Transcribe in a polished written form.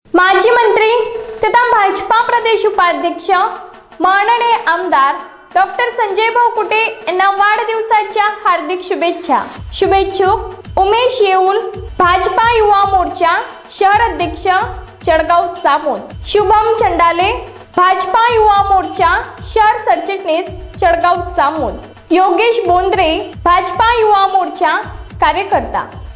माजी मंत्री तथा भाजपा प्रदेश उपाध्यक्ष माननीय आमदार डॉक्टर संजय भाऊ कुटे यांना वाढदिवसाच्या हार्दिक शुभेच्छा। शुभेच्छुक उमेश येऊल, भाजपा युवा मोर्चा शहर अध्यक्ष चडगाव चामोद, शुभम चंडाले, भाजपा युवा मोर्चा शहर सरचिटणीस चडगाव चामोद, योगेश बोंद्रे, भाजपा युवा मोर्चा कार्यकर्ता।